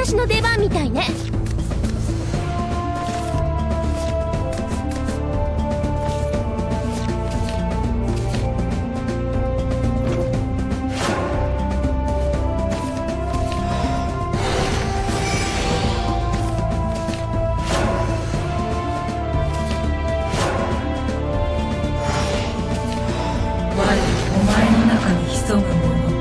私の出番みたいね。 お前の中に潜むもの。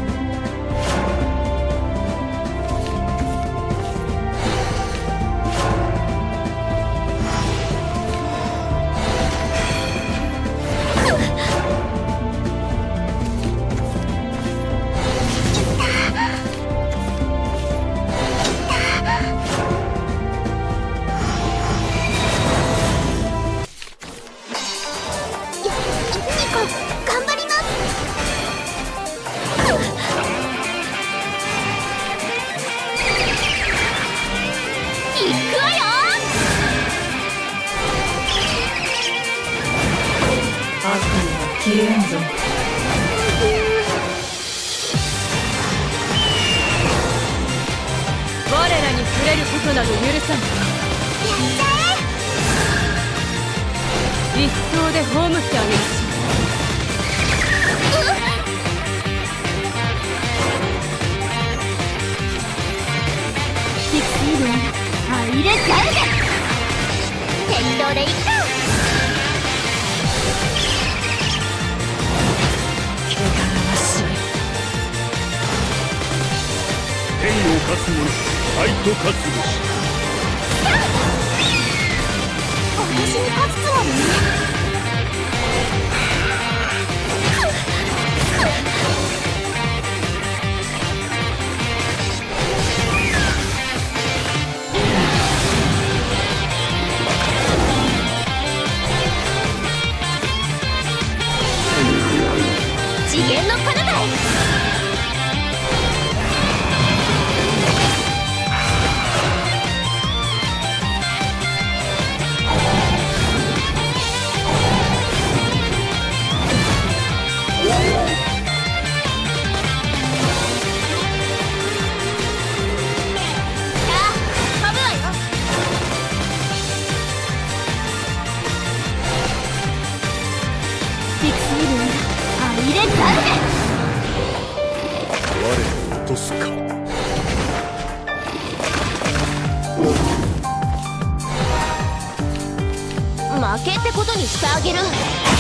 消えんぞ。 我らに触れることなど許さぬ。一刀で葬ってあげましょう。キクイルンアイレザルデ適当でいいか。 天を勝つ者愛と勝つべし。 私に勝つつもりね。次元の彼方へ。 我を落とすか。 負けってことにしてあげる。